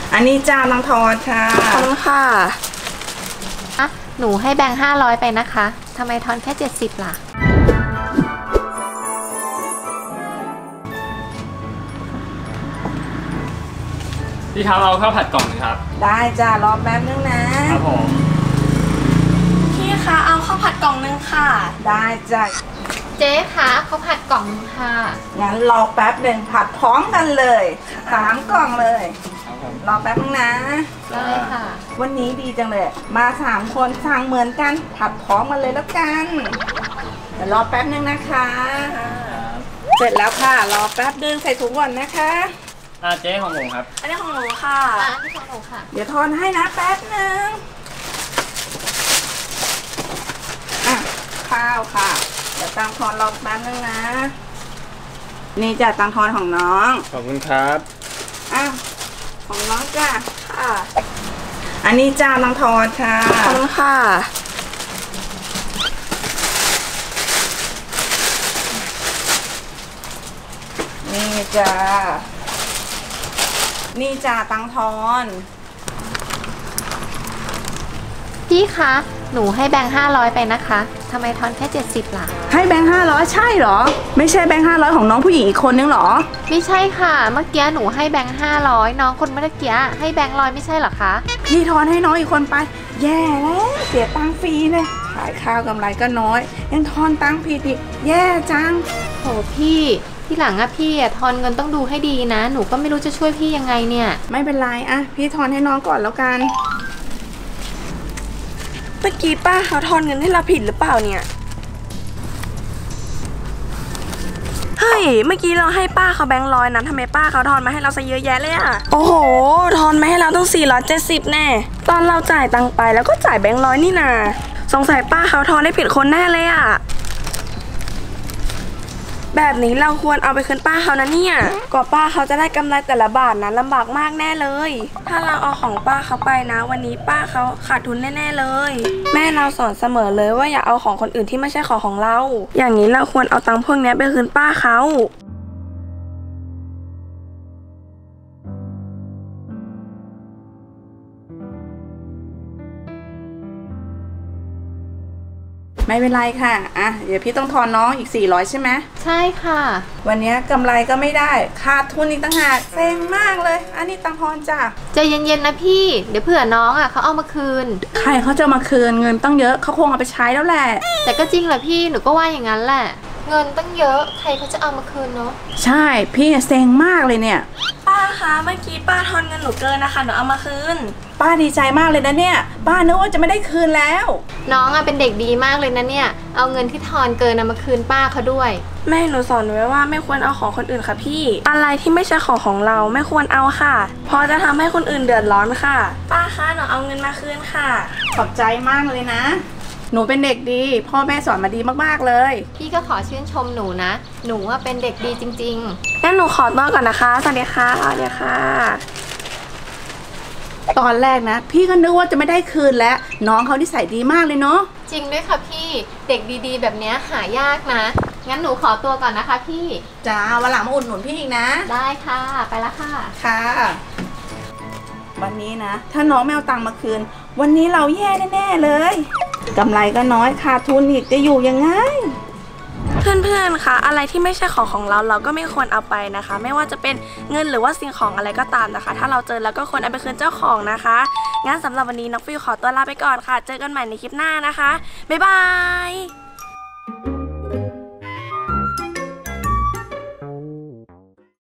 อันนี้จ้าน้องทอดค่ะขอบคุณค่ะหนูให้แบงค์500ไปนะคะทำไมทอนแค่70ล่ะพี่ครับเอาข้าวผัดกล่องนึงครับได้จ้ารอแป๊บนึงนะครับผมพี่คะเอาข้าวผัดกล่องนึงค่ะได้จ้ะเจ๊คะข้าวผัดกล่องนึงค่ะงั้นรอแป๊บหนึ่งผัดพร้อมกันเลย3 กล่องเลยรอแป๊บนึงนะได้ค่ะวันนี้ดีจังเลยมา3 คนสั่งเหมือนกันผัดพร้อมกันเลยแล้วกันเดี๋ยวรอแป๊บนึงนะคะเสร็จแล้วค่ะรอแป๊บนึงใส่ถุงก่อนนะคะเจ๊ของผมครับอันนี้ของหนูค่ะอันนี้ของหนูค่ะเดี๋ยวทอนให้นะแป๊บนึงข้าวค่ะเดี๋ยวตังทอนรอแป๊บนึงนะนี่จ้ะตังทอนของน้องขอบคุณครับของน้องจ้ะค่ะอันนี้จ้าตังทอนค่ะขอบคุณค่ะนี่จ้านี่จ้าตังทอนพี่คะหนูให้แบงค์500ไปนะคะทำไมทอนแค่70ล่ะให้แบงค์500ใช่เหรอไม่ใช่แบงค์500ของน้องผู้หญิงอีกคนนึงเหรอไม่ใช่ค่ะเมื่อกี้หนูให้แบงค์500น้องคนเมื่อกี้ให้แบงค์100ไม่ใช่เหรอคะพี่ทอนให้น้องอีกคนไปแย่แล้วเสียตังค์ฟรีเลยขายข้าวกำไรก็น้อยยังทอนตังค์ผิดอีกแย่จังโหพี่ที่หลังอะพี่ทอนเงินต้องดูให้ดีนะหนูก็ไม่รู้จะช่วยพี่ยังไงเนี่ยไม่เป็นไรพี่ทอนให้น้องก่อนแล้วกันเมื่อกี้ป้าเขาทอนเงินให้เราผิดหรือเปล่าเนี่ยเฮ้ยเมื่อกี้เราให้ป้าเขาแบงค์100นะทำไมป้าเขาทอนมาให้เราซะเยอะแยะเลยอะโอ้โหทอนมาให้เราต้อง470แน่ตอนเราจ่ายตังไปแล้วก็จ่ายแบงค์100นี่นาสงสัยป้าเขาทอนได้ผิดคนแน่เลยอะแบบนี้เราควรเอาไปคืนป้าเขานะเนี่ยกว่าป้าเขาจะได้กำไรแต่ละบาทนะลำบากมากแน่เลยถ้าเราเอาของป้าเขาไปนะวันนี้ป้าเขาขาดทุนแน่ๆเลยแม่เราสอนเสมอเลยว่าอย่าเอาของคนอื่นที่ไม่ใช่ของเราอย่างนี้เราควรเอาตังค์พวกนี้ไปคืนป้าเขาไม่เป็นไรค่ะเดี๋ยวพี่ต้องทอนน้องอีก400ใช่ไหมใช่ค่ะวันนี้กำไรก็ไม่ได้ขาดทุนอีกต่างหากเซ็งมากเลยอันนี้ตังทอนจ้ะใจเย็นๆนะพี่เดี๋ยวเผื่อน้องเขาเอามาคืนใครเขาจะมาคืนเงินตั้งเยอะเขาคงเอาไปใช้แล้วแหละแต่ก็จริงแหละพี่หนูก็ว่าอย่างนั้นแหละเงินตั้งเยอะใครเขาจะเอามาคืนเนาะใช่พี่เซ็งมากเลยเนี่ยป้าคะเมื่อกี้ป้าทอนเงินหนูเกินนะคะหนูเอามาคืนป้าดีใจมากเลยนะเนี่ยป้านึกว่าจะไม่ได้คืนแล้วน้องเป็นเด็กดีมากเลยนะเนี่ยเอาเงินที่ทอนเกินมาคืนป้าเขาด้วยแม่หนูสอนไว้ว่าไม่ควรเอาของคนอื่นค่ะพี่อะไรที่ไม่ใช่ของเราไม่ควรเอาค่ะเพราะจะทำให้คนอื่นเดือดร้อนค่ะป้าคะหนูเอาเงินมาคืนค่ะขอบใจมากเลยนะหนูเป็นเด็กดีพ่อแม่สอนมาดีมากๆเลยพี่ก็ขอชื่นชมหนูนะหนูเป็นเด็กดีจริงๆงั้นหนูขอตัวก่อนนะคะสวัสดีค่ะสวัสดีค่ะตอนแรกนะพี่ก็นึกว่าจะไม่ได้คืนแล้วน้องเขานิสัยดีมากเลยเนาะจริงด้วยค่ะพี่เด็กดีๆแบบนี้หายากนะงั้นหนูขอตัวก่อนนะคะพี่จ้าวันหลังมาอุดหนุนพี่อีกนะได้ค่ะไปละค่ะค่ะวันนี้นะถ้าน้องไม่เอาตังค์มาคืนวันนี้เราแย่แน่ๆเลยกำไรก็น้อยขาดทุนอีกจะอยู่ยังไงเพื่อนๆคะอะไรที่ไม่ใช่ของเราก็ไม่ควรเอาไปนะคะไม่ว่าจะเป็นเงินหรือว่าสิ่งของอะไรก็ตามนะคะถ้าเราเจอแล้วก็ควรเอาไปคืนเจ้าของนะคะงั้นสำหรับวันนี้น้องฟิวขอตัวลาไปก่อนค่ะเจอกันใหม่ในคลิปหน้านะคะบ๊ายบาย